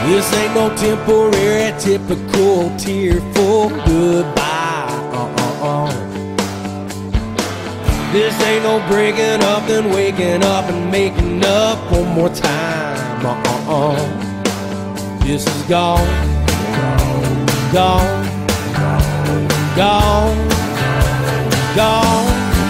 This ain't no temporary, typical tearful goodbye. This ain't no breaking up, then waking up and making up one more time. This is gone, gone, gone, gone.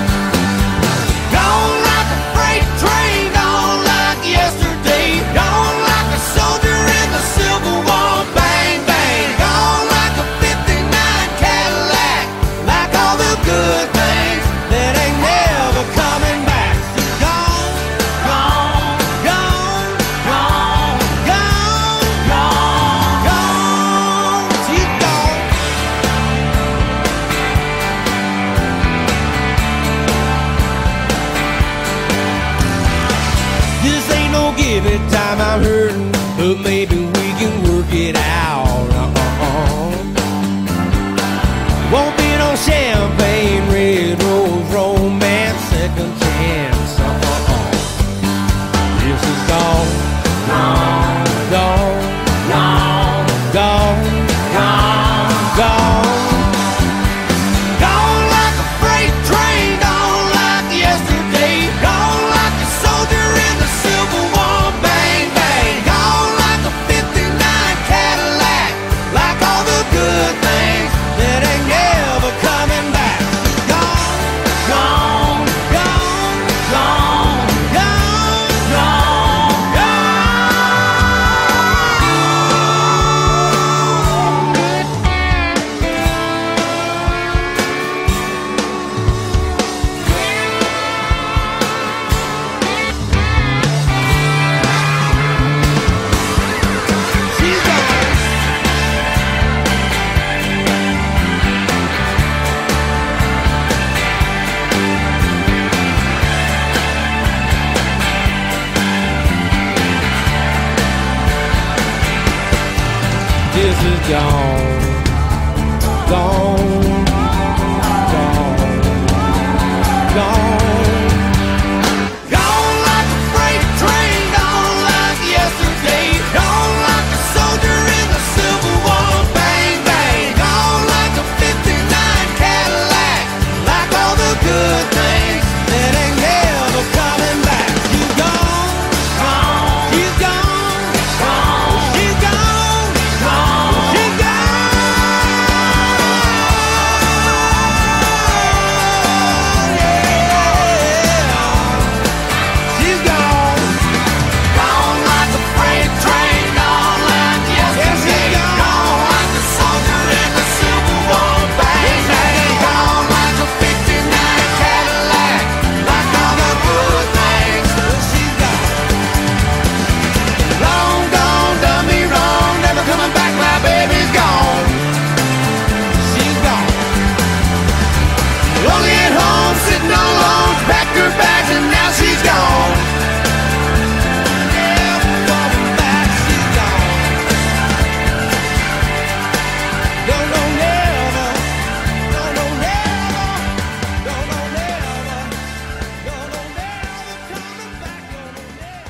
Gone like a freight train, gone like yesterday. Gone like a soldier in the Civil War, bang, bang. Gone like a 59 Cadillac, like all the good things that ain't never coming back. Gone, gone, gone, gone, gone, gone, gone. She's gone. This ain't no give it time, I'm hurting, but maybe we can work it out. Won't be no champagne, red rose, romance, second chance. This is gone, gone, gone, gone, gone, gone, gone. Gone like a freight train, gone like yesterday. Gone like a soldier in the Civil War, bang, bang. Gone like a 59 Cadillac, like all the good things that ain't never coming back. Gone, gone, gone, gone, gone, gone, she's gone. This is gone, gone, gone, gone. Gone like a freight train, gone like yesterday. Gone like a soldier in the Civil War, bang, bang. Gone like a 59 Cadillac, like all the good things that ain't never coming back. She's gone, gone, she's gone, gone, she's gone, gone, she's gone. She's gone, gone like a freight train, gone like yesterday. Gone like a soldier in the Civil War, bang, bang. Gone like a 59 Cadillac, like all the good things. She's gone. Long gone, done me wrong, never coming back, my baby's gone. She's gone. Lonely at home, sitting all alone, packed her bags and now she's gone. Never coming back, she's gone. No, no, never. No, no, never. No, no, never. No, no, never coming back. No, no, never.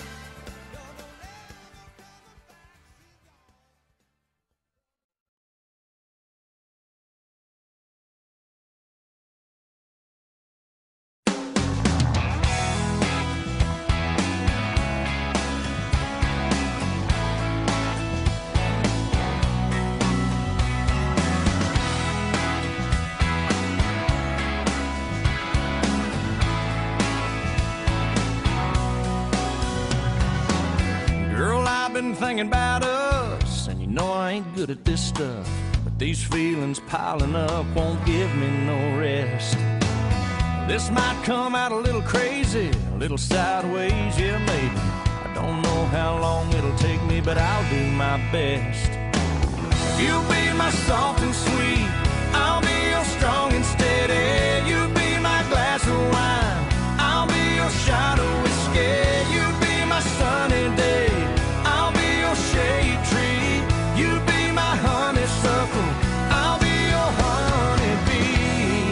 Girl, I've been thinking about us, and you know I ain't good at this stuff, but these feelings piling up won't give me no rest. This might come out a little crazy, a little sideways, yeah maybe. I don't know how long it'll take me, but I'll do my best. You'll be my soft and sweet, I'll be your strong and steady. You'll be my glass of wine, I'll be your shot of whiskey. You'll be my sunny day, I'll be your shade tree. You'll be my honeysuckle, I'll be your honeybee.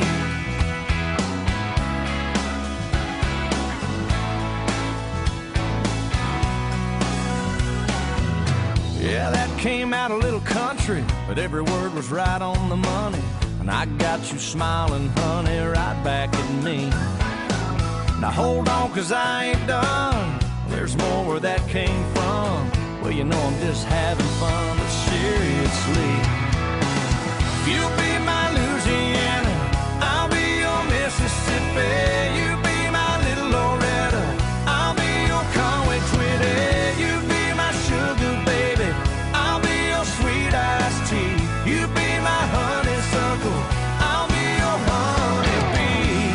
came out a little country, but every word was right on the money. And I got you smiling, honey, right back at me. Now hold on, 'cause I ain't done. There's more where that came from. Well, you know I'm just having fun, but seriously, you'll be my Louisiana, I'll be your Mississippi. You be my little Loretta, I'll be your Conway Twitty. You be my sugar baby, I'll be your sweet iced tea. You be my honeysuckle, I'll be your honeybee.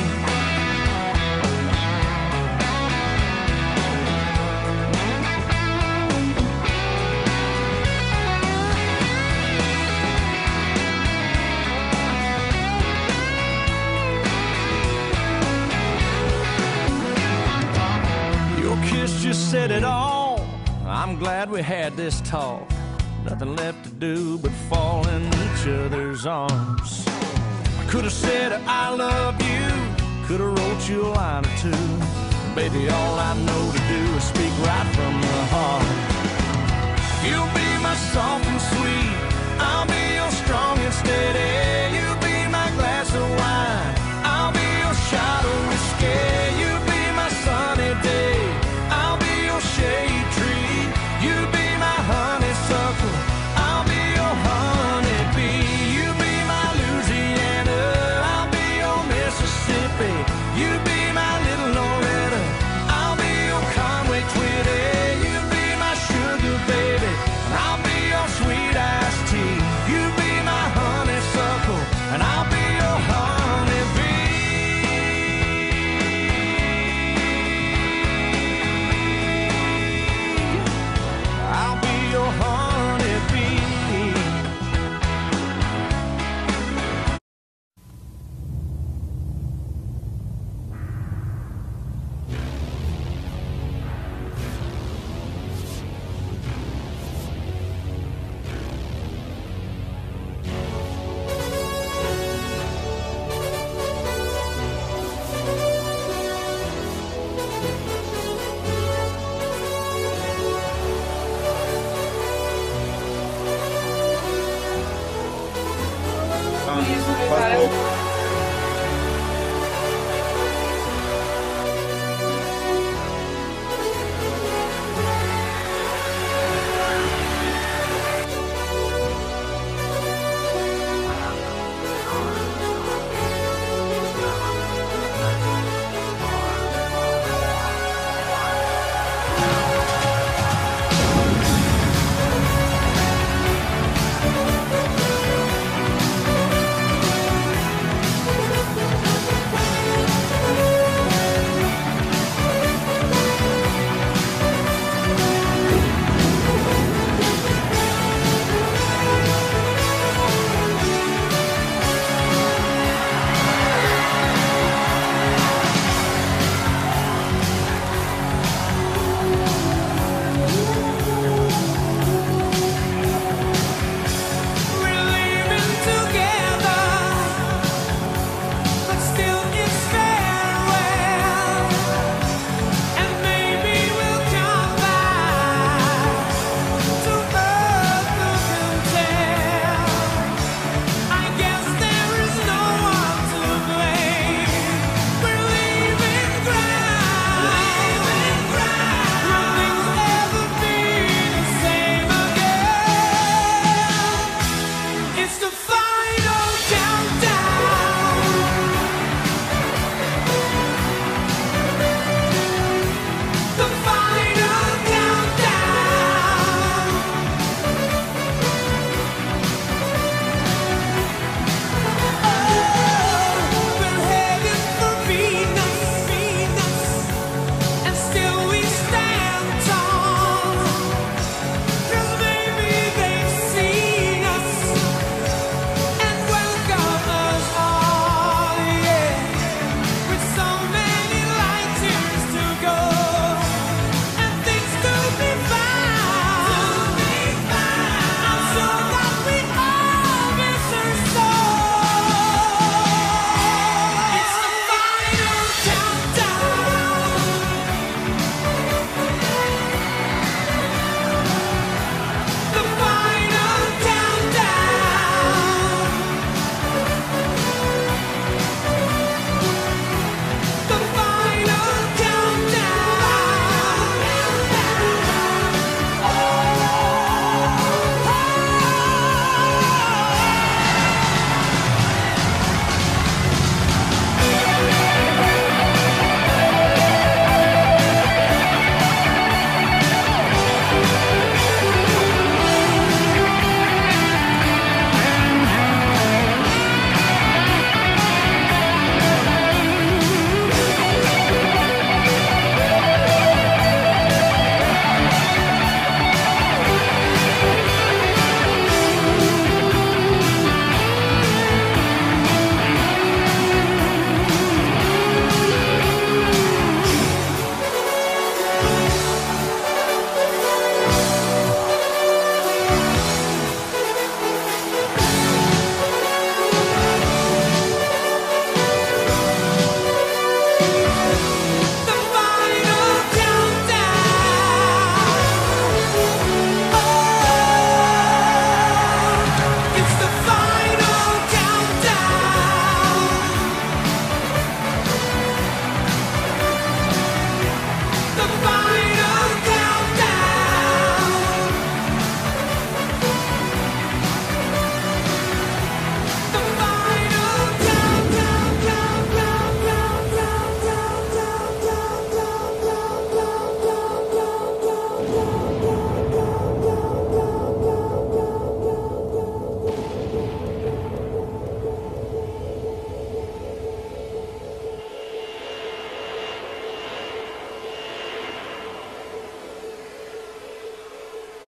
Your kiss just said it all. I'm glad we had this talk. Nothing left to do but fall in each other's arms. I could have said I love you, could have wrote you a line or two. Baby, all I know to do is speak right from the heart. You'll be my soft and sweet, I'll be your strong and steady. You'll be my glass of wine, I'll be your shot of whiskey. You'll be my sunny day, I'll be your shade tree. You be my honeysuckle, I'll be your honeybee. You be my Louisiana, I'll be your Mississippi. You be my little Loretta, I'll be your Conway Twitty. You be my sugar baby, I'll be your sweet iced tea. You be my honeysuckle,